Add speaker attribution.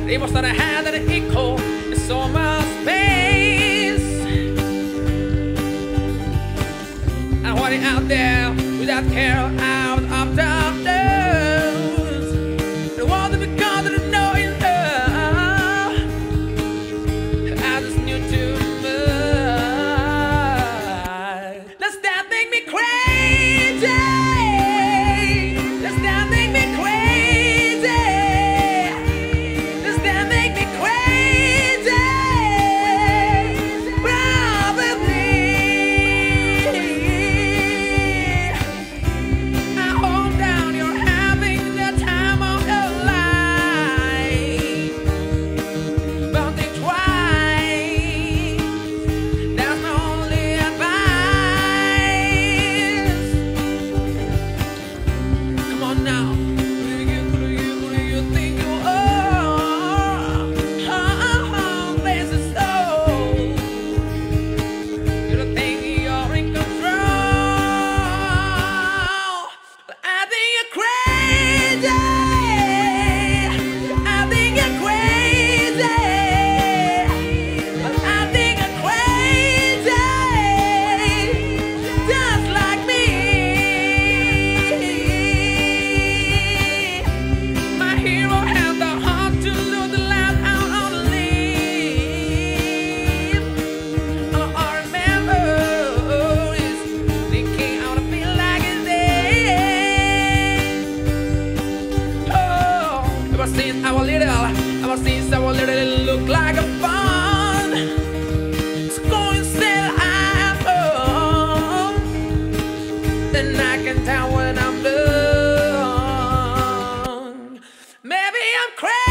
Speaker 1: They must not have had an echo in so much space. I want it out there without care, out of darkness. The world that becomes to know in love. I just knew too much. Does that make me crazy? Does that make me crazy? Does that make me crazy? Probably. I hold down, you're having the time of your life. But think twice. That's my only advice. Come on now. Who do you think you are? This is so. You don't think you're in control. But I think you're crazy. I think you're crazy. But I think you're crazy. Just like me. My hero had the heart to lose the last out on the limb. All I remember is thinking I wanna feel like it's there. Oh, ever since I was little, it looked like a fun. It's going still I'm home. Then I can tell when I'm done. Maybe I'm crazy.